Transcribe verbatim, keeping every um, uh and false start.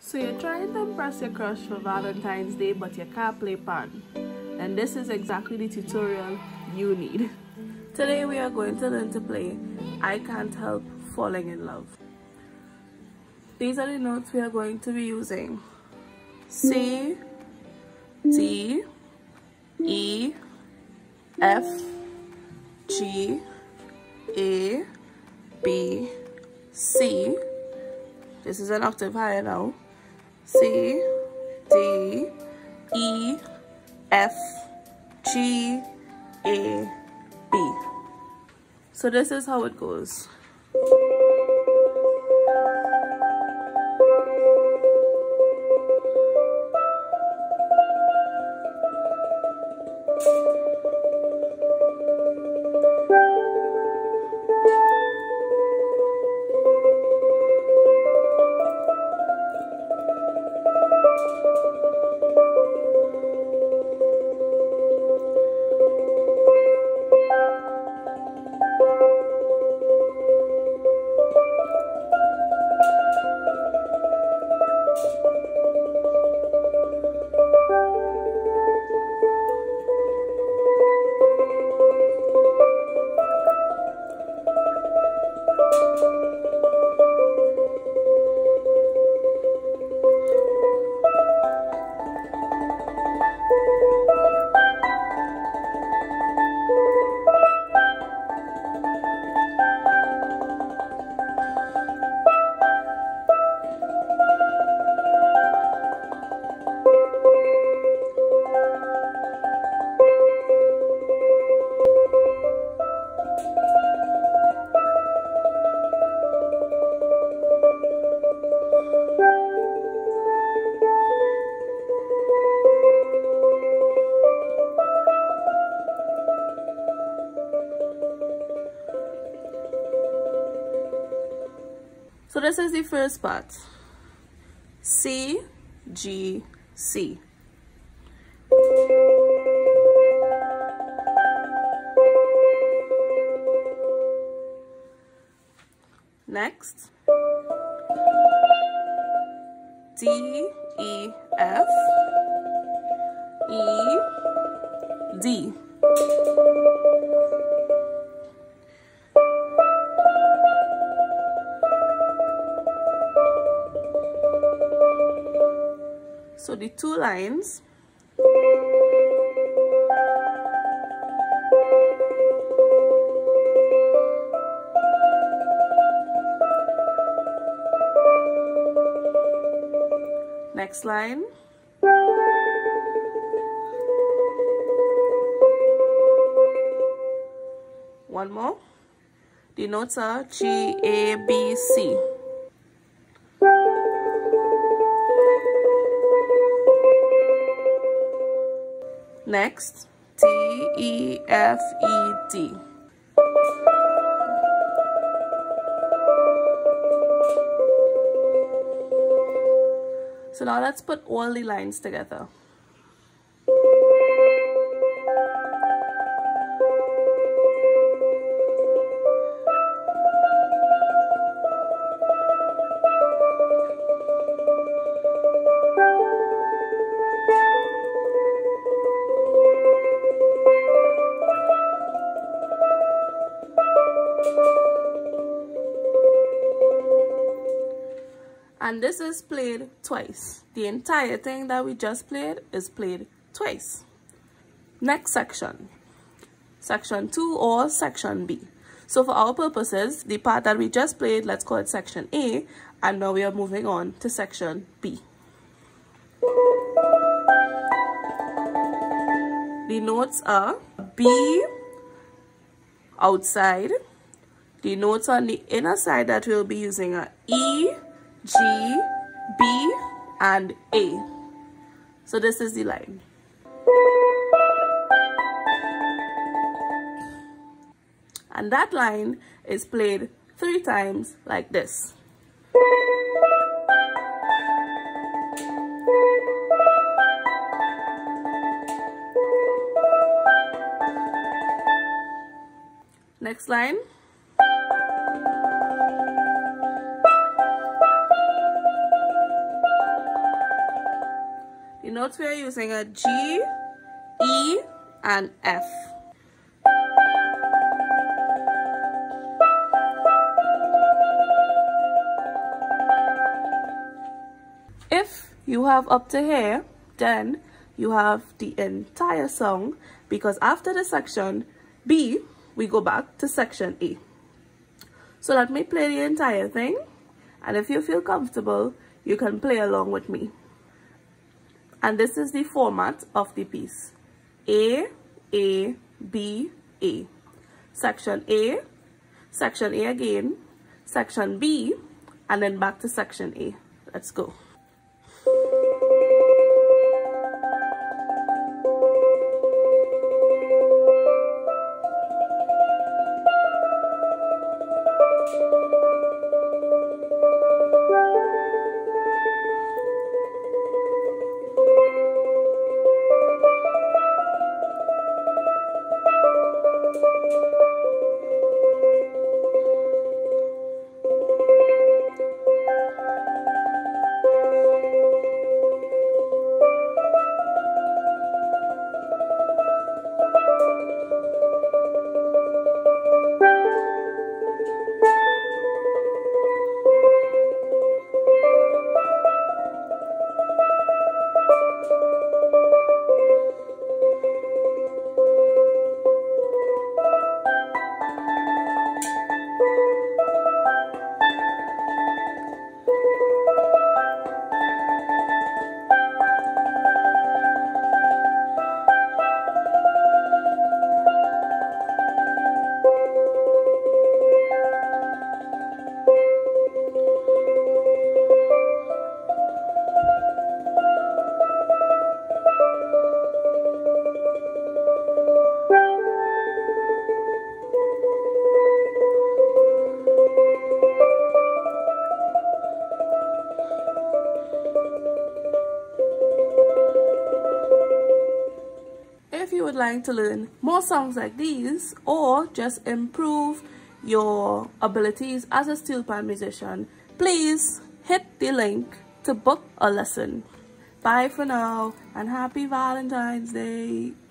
So you're trying to impress your crush for Valentine's Day, but you can't play pan. And this is exactly the tutorial you need. Today we are going to learn to play I Can't Help Falling in Love. These are the notes we are going to be using. C, D, E, F, G, A, B, C. This is an octave higher now. C, D, E, F, G, A, B. So this is how it goes. So this is the first part. C, G, C. Next, D, E, F, E, D. So the two lines, next line, one more. The notes are G, A, B, C. Next, D, E, F, E, D. So now let's put all the lines together. And this is played twice. The entire thing that we just played is played twice. Next section. Section two or section B. So for our purposes, the part that we just played, let's call it section A. And now we are moving on to section B. The notes are B outside. The notes on the inner side that we'll be using are E, G, B, and A. So this is the line. And that line is played three times like this. Next line. notes we are using are G, E, and F. If you have up to here, then you have the entire song, because after the section B, we go back to section A. So let me play the entire thing, and if you feel comfortable, you can play along with me. And this is the format of the piece. A, A, B, A. Section A, section A again, section B, and then back to section A. Let's go. If you would like to learn more songs like these, or just improve your abilities as a steel pan musician, please hit the link to book a lesson. Bye for now, and happy Valentine's Day.